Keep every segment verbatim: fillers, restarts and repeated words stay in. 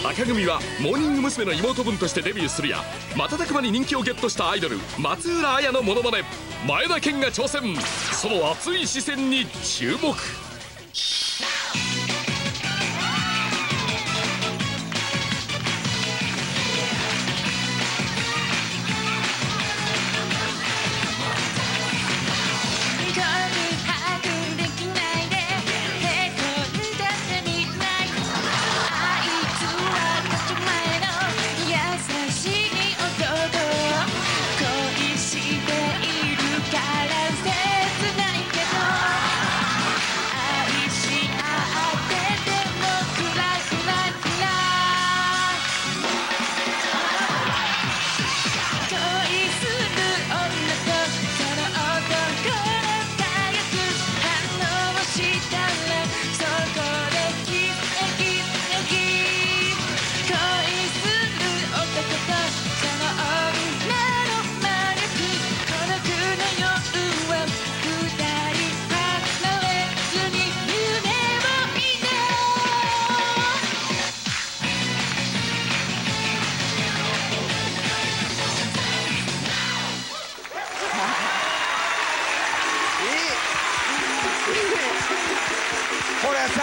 赤組はモーニング娘。の妹分としてデビューするや瞬く間に人気をゲットしたアイドル松浦綾のモノマネ。前田健が挑戦。その熱い視線に注目。 これさ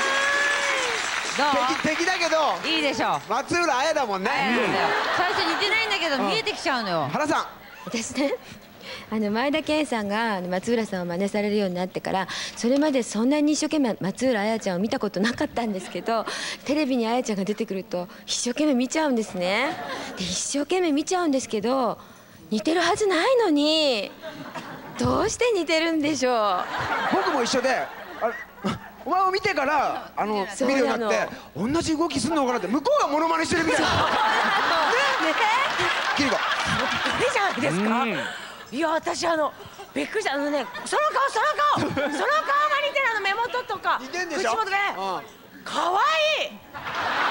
敵敵だけどいいでしょ。 松浦綾だもんね。 最初似てないんだけど見えてきちゃうのよ。 原さん。 私ね、あの前田健さんが松浦さんを真似されるようになってからそれまでそんなに一生懸命松浦綾ちゃんを見たことなかったんですけど、テレビに綾ちゃんが出てくると一生懸命見ちゃうんですね。で一生懸命見ちゃうんですけど似てるはずないのにどうして似てるんでしょう。 僕も一緒であれお前を見てからあの見るようになって同じ動きすんのかなって向こうがモノマネしてるみたいな。ねキリコ。 いいじゃないですか。いや私あのびっくりした。あのねその顔その顔その顔が似てる。あの目元とか似てんでしょ。 口元がね可愛い。すごい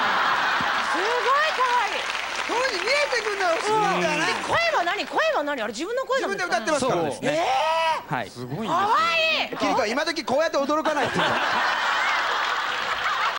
可愛い。 こういう風に見えてくんのよ。不思議だね。 声は何声は何あれ自分の声なんですか。 自分で歌ってますからね。 はい。すごいんですよ。 可愛い。 キリコは今時こうやって驚かないっていう。